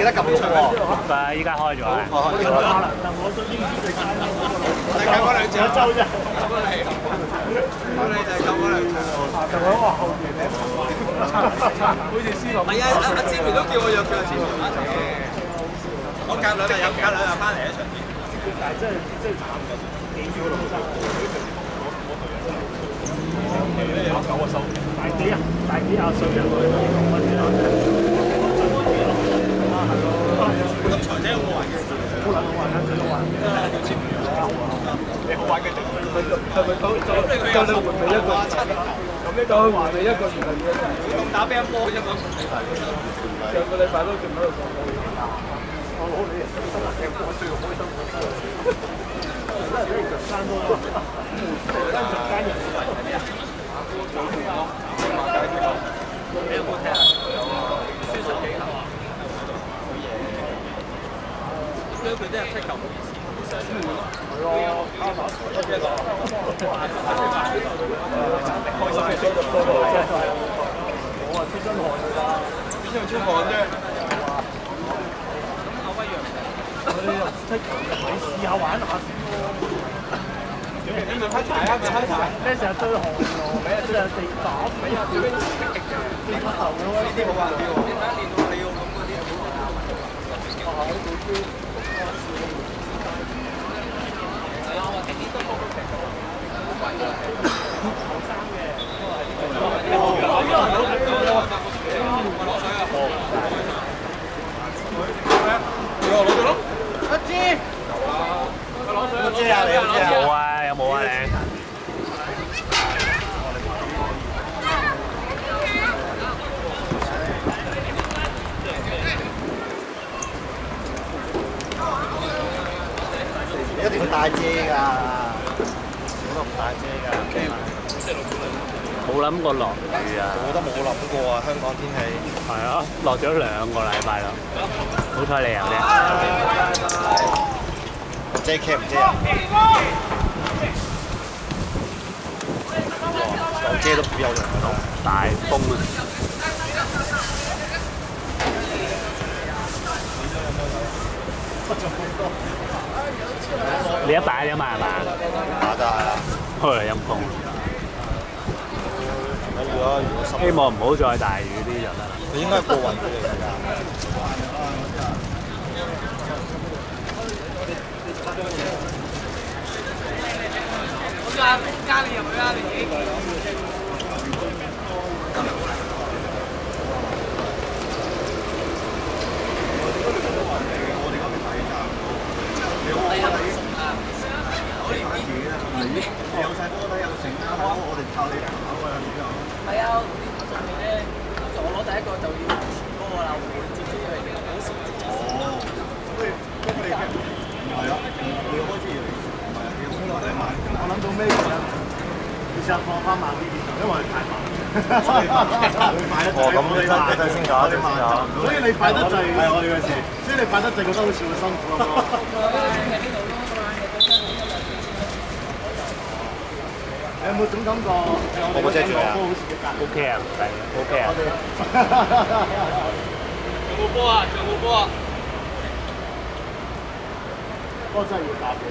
記得撳錄喎。 誒，依家開咗啊！ 開咗啦。我哋撳嗰兩隻。周啫。我哋就係撳嗰兩隻。就喺我後邊咧。好似司徒。係啊，阿志明都叫我約佢阿志明一齊嘅。我隔兩日翻嚟一場見。但係真係慘嘅，幾秒都冇收。有9個收。大幾廿歲人去講乜嘢啊？咁財姐好好玩嘅，好撚好玩啊！最好玩嘅，你好玩嘅定係咪夠你換你一個？咁呢個換你一個原來咁打乒乓波啫嘛。上個禮拜都仲喺度講到嘢。我攞你新人嘅波最開心嘅。真係俾人生多啦！跟住間人你有冇聽啊？輸十幾球啊！佢都入七球，係咯，啱啱一隻咯，開心嘅我啊出身汗㗎啦，邊樣出汗啫？咁阿威陽，佢入七球，你試下玩下先咯。你咪開柴啊！咪開柴，咩成日堆汗喎？咩成日地膽？咩啊？最尾積極嘅，最出頭嘅喎。呢啲冇話啲喎。你睇下練到你要咁嗰啲，學校啲老師。係啊，我天天都報到成個，好貴㗎。後生嘅，攞水啊！攞咗咯，一支。有冇遮啊？你有冇遮啊？ 冇啊，有冇啊你？ 你一定要帶遮㗎，我都唔帶遮㗎。 冇諗過落雨啊！ 我都冇諗過啊，香港天氣。 係啊，落咗2個禮拜啦。好彩你有啫。 我遮 cap 唔遮啊？有遮都唔有用啊！ 大風啊！你一擺啫嘛係嘛？ 打得係啊！ 陰風。希望唔好再大雨啲就得啦。 佢應該係過雲雨嚟㗎。加你入去啦，你自己。有晒波底有成啦，我哋靠你跑啊！係啊，上面咧，我攞第一個就要傳波㗎啦，會接住佢哋好時。哦，所以你係啊，你開始唔係啊，你衝落嚟慢。我諗到咩原因？你試下放翻慢啲，因為太慢。哦，咁你睇先㗎，你慢。所以你快得滯係我哋嘅事，所以你快得滯覺得好似會辛苦咁咯。你有冇種感覺？我冇遮住啊。 OK 啊，唔使 OK 啊。 有冇波啊？有冇波啊？波真係要搭嘅。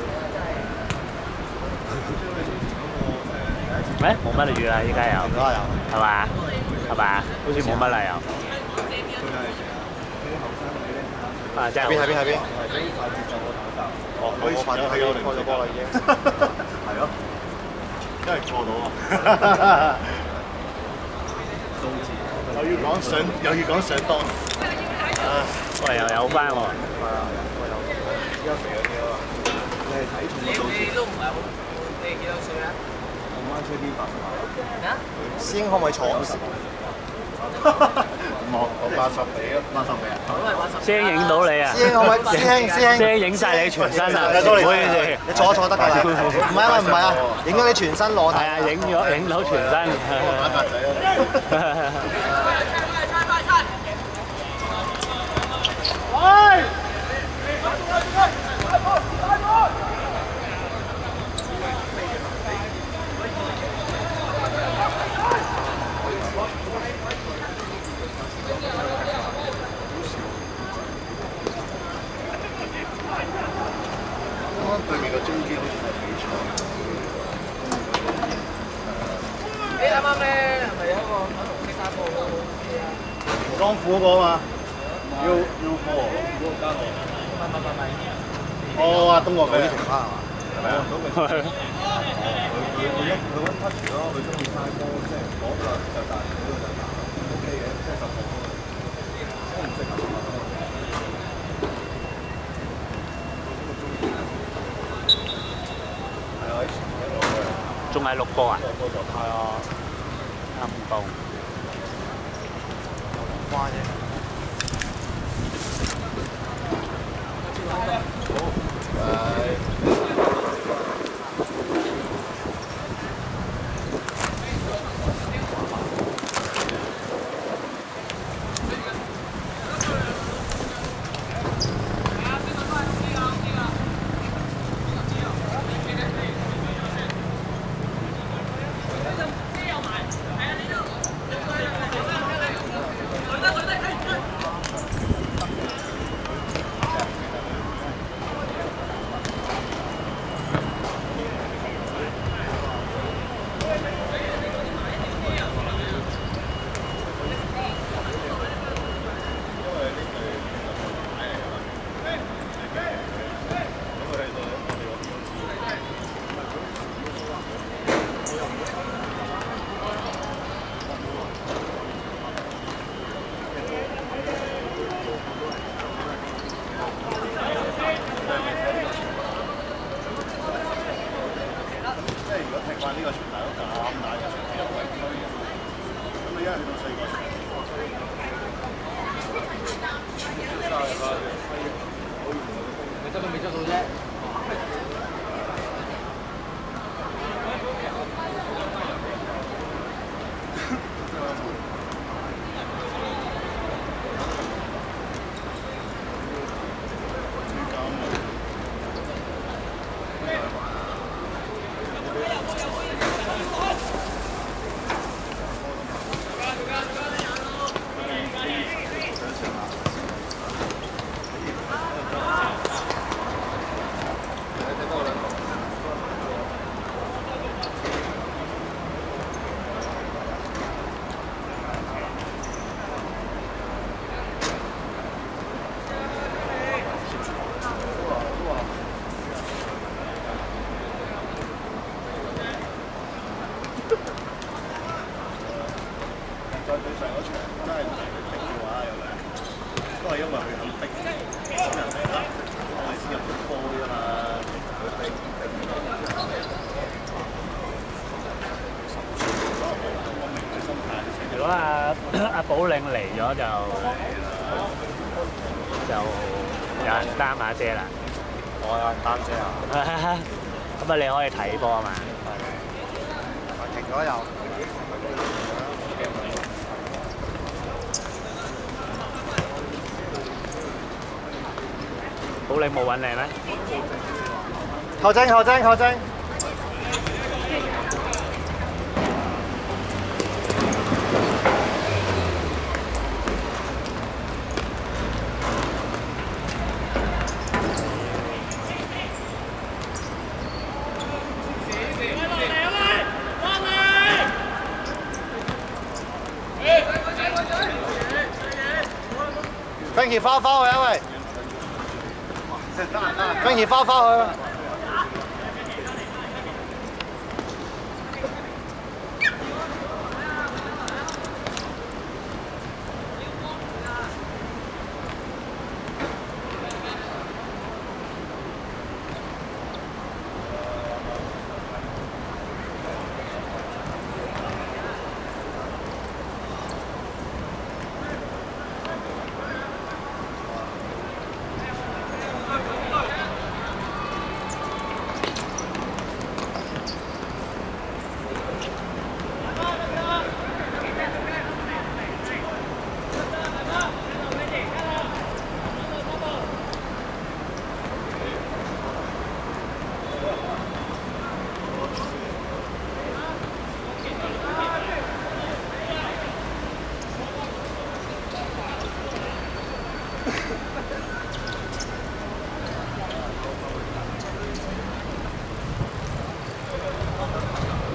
咩？冇乜雨啦，依家有。係嘛？係嘛？好似冇乜啦又。啊！真係。 喺邊？哦，可以快咗，開咗波啦已經。係咯。真係過到啊！數字又要講上當啊！ 喂，又有翻喎。 係啊，依家肥咗啲啊嘛。你係睇重個數字。 你都唔係好，你幾多歲啊？ 我啱出啲80碼。 咩啊？ 師兄可唔可以坐50？我80幾啊，80幾啊。 師兄影到你啊！ 師兄可唔可以？師兄影晒你全身啊！ 唔好意思，你坐得㗎啦。唔係啊，影咗你全身裸體。 係啊，影到全身。 打格仔啊！喂！ 啱對面個中堅好似係比賽。 你啱啱咧係咪有一個粉紅色衫布嗰個啊？ 江虎嗰個啊嘛，U 波嗰個加我。哦，阿東岳嘅啲情花係嘛？係咪啊？係。佢揾 touch 咯，佢中意派波，即係嗰個就大，嗰個就大 ，OK 嘅，即係10號。我唔識啊。係啊， 仲係6個啊？ 係啊， 陰公。 花啫。再對上嗰場真係唔係佢逼嘅話，有兩都係因為佢肯逼人嚟啦，我哋先入咗波啫嘛，佢逼。 如果阿寶領嚟咗就有人擔下遮啦。 我有人擔遮啊！ 咁啊，你可以睇波啊嘛。 停咗又。 寶領冇揾你咩？ 後征後征後征。Frankie 翻去啊喂 ！Frankie 翻去。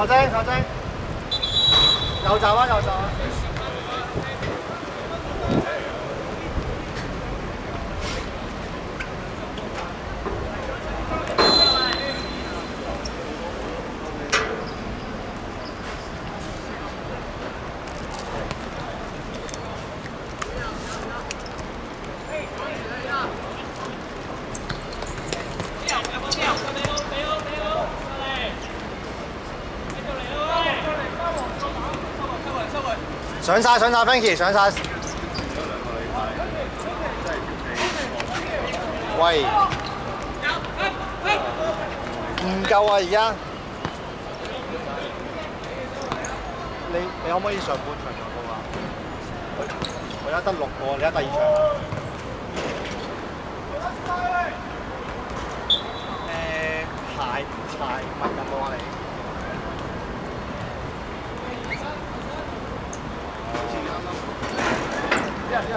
球精，球精，右閘啊，右閘啊！上晒 ，Frankie 上晒。喂，唔夠啊！而家，你可唔可以上半場上到啊？我而家得6個，你而家第2場。排問有冇啊你？一人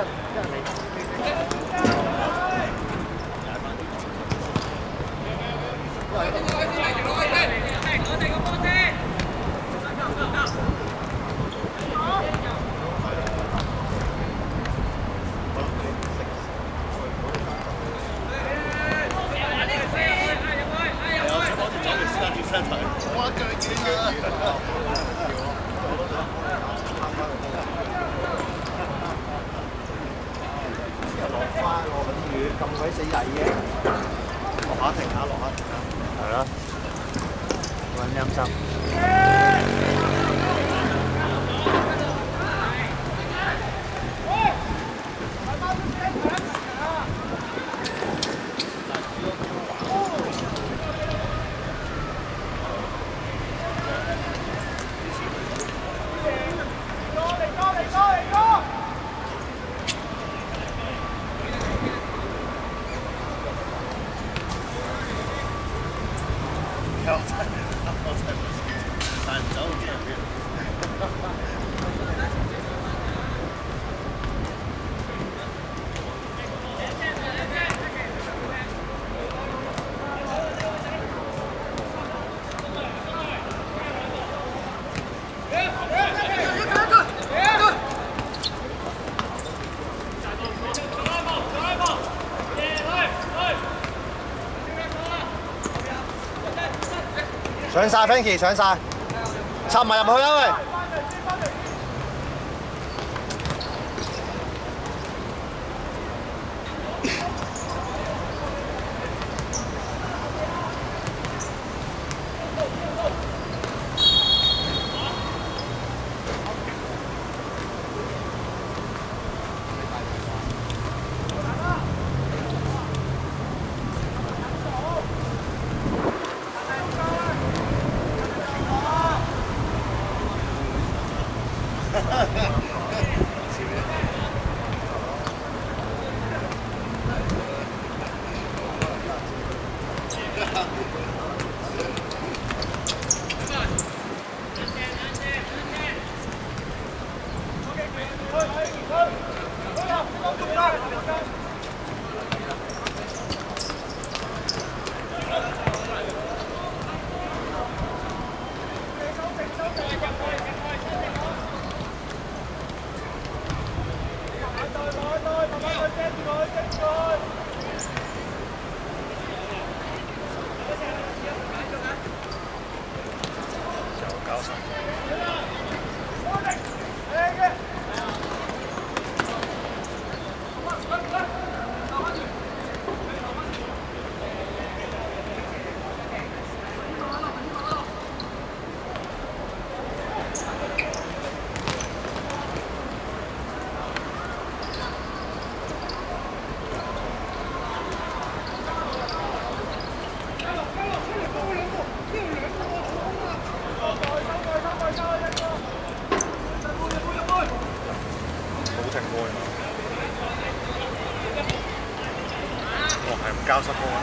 咁鬼死曳嘅，落下停下，落下停下。 係咯，揾陰濕。上晒 Frankie 上晒，插埋入去啦喂！交失波啊！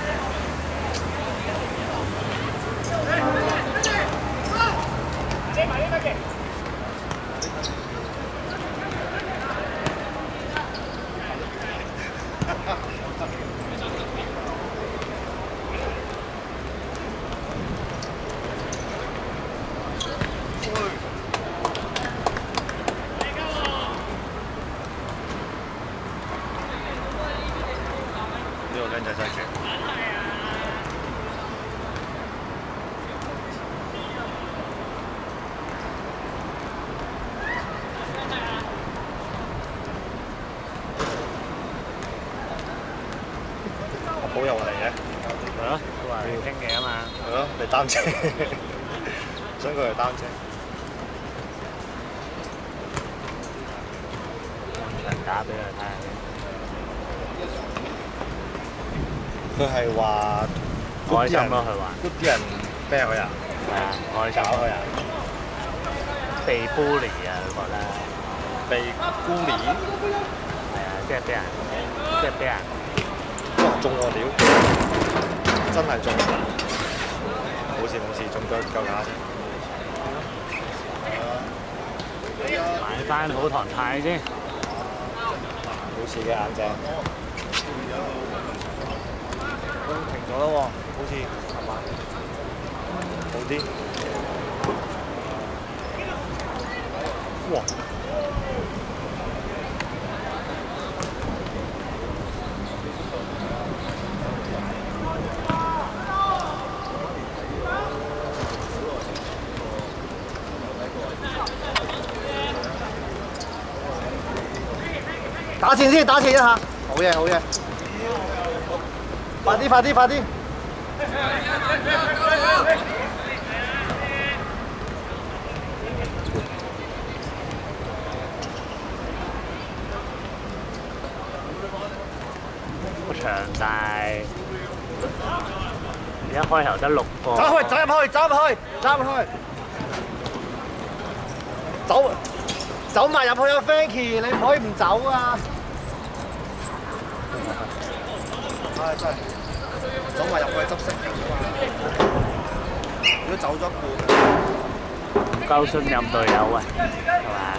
個姜仔真係勁。阿寶又嚟嘅， 係咯，都話要傾嘢啊嘛。 係咯，嚟擔遮，想佢嚟擔遮。 場打俾佢睇下。 佢係話開心咯，佢話。 啲人咩佢啊？ 係啊，開心。 搞佢啊！ 被 bully 啊，佢覺得。 被 bully？ 係啊，即係俾人。 中我料，真係中啦！冇事，中咗夠假先。 買翻好堂太先。 冇事嘅眼鏡。停咗啦喎，好似係嘛？好啲。哇！打前先，打前一下，好嘢，好嘢，快啲，快啲，快啲！ 個場大，一開頭得6個。 走入去，走入去！走埋入去啊 ，Frankie， 你唔可以唔走啊！唉，真係走埋入去執色。如果走咗一半， 唔夠信任隊友啊，係嘛？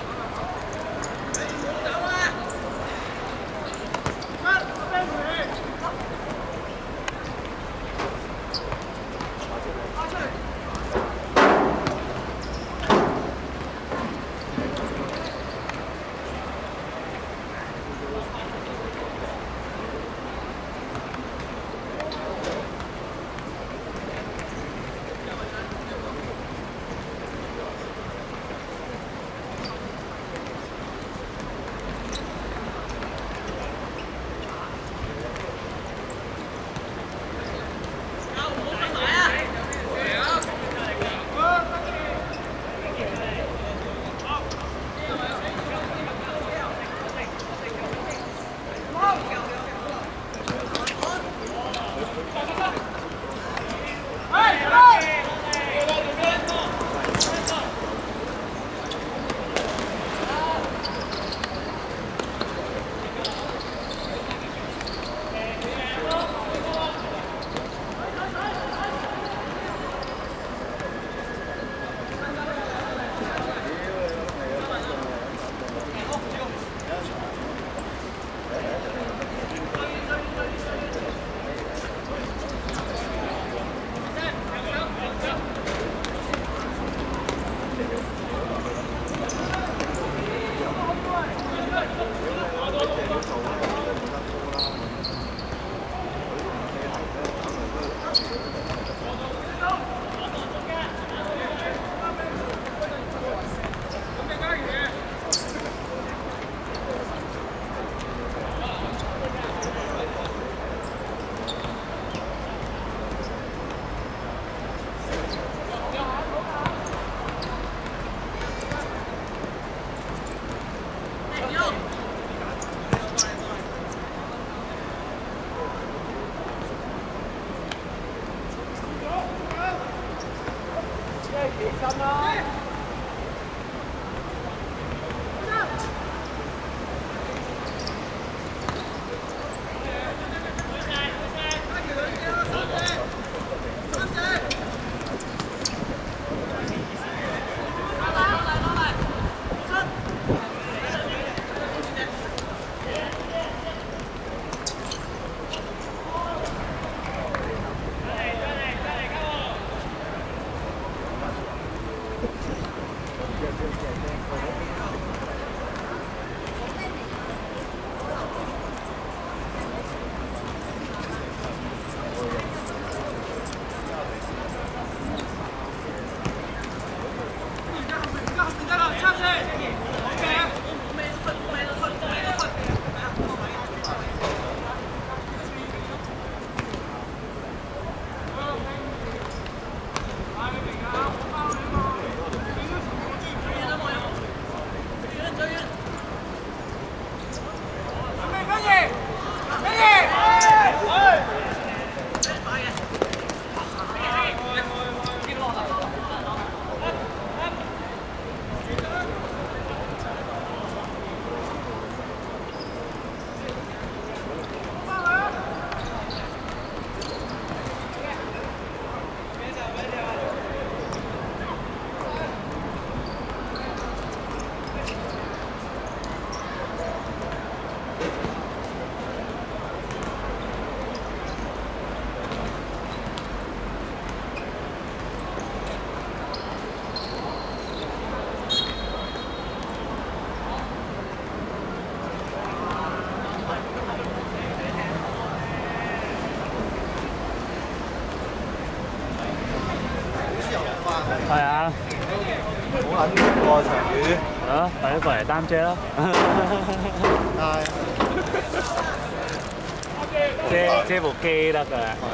係啊。 好撚熱喎場雨。 啊，快啲過嚟擔遮啦！遮部機得㗎啦。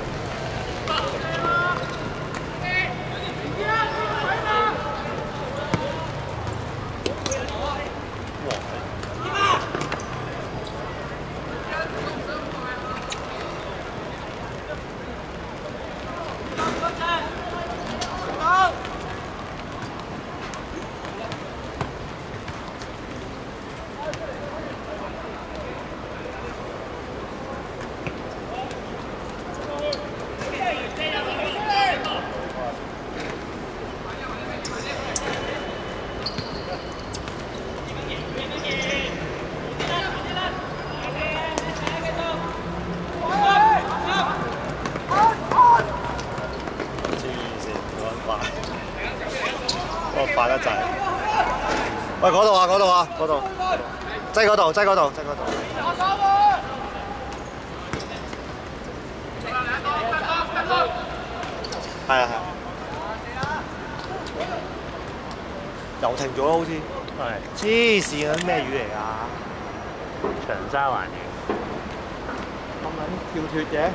快得滯！喂，嗰度啊，嗰度啊，嗰度，擠嗰度，擠嗰度，擠嗰度。係啊係。又停咗啦，好似。 係。 黐線啊！咩魚嚟㗎？ 長沙灣魚。 咁撚跳脱嘅。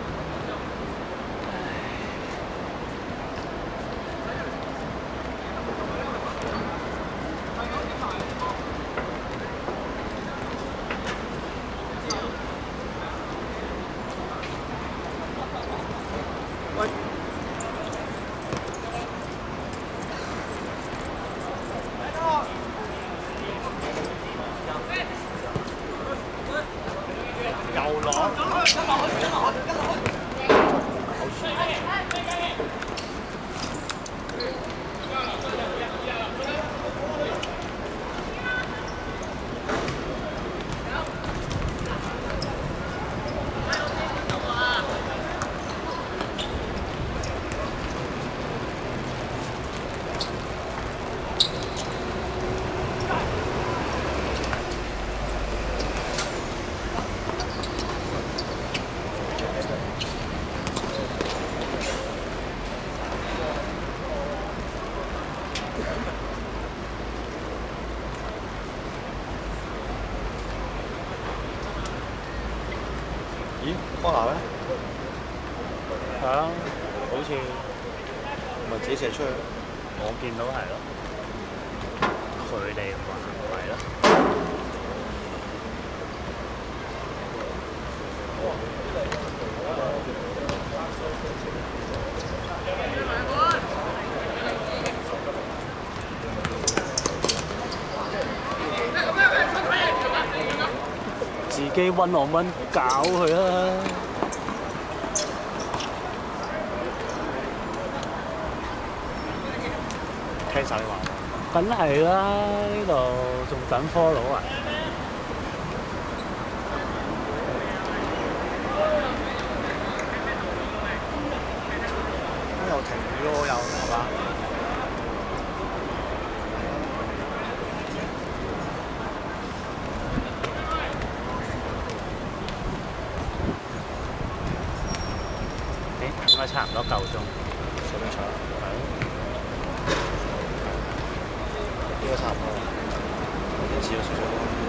咦，康娜咧？ 係啊，好似咪自己射出去？ 我見到係咯，佢哋話係咯。自己温我温搞佢啦！ 聽晒你話。 梗係啦，呢度仲等 follow 啊！ 又停雨咯，又係嘛？ 應該差唔多夠鐘。 上邊場？ 係咯。 應該差唔多。好似有少少。